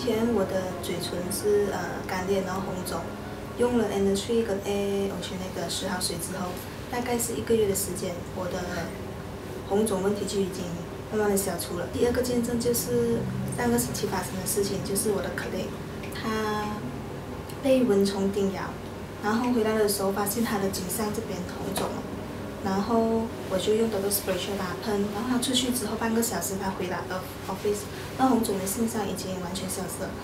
前我的嘴唇是干裂，然后红肿，用了 Energy 跟 AA Oceanic 那个10号水之后，大概是1个月的时间，我的红肿问题就已经慢慢的消除了。第二个见证就是上个星期发生的事情，就是我的 colleague 他被蚊虫叮咬，然后回来的时候发现他的颈上这边红肿了。 然后我就用 Dodo Spray 去打喷，然后他出去之后半个小时，他回来office，那红肿的现象已经完全消失了。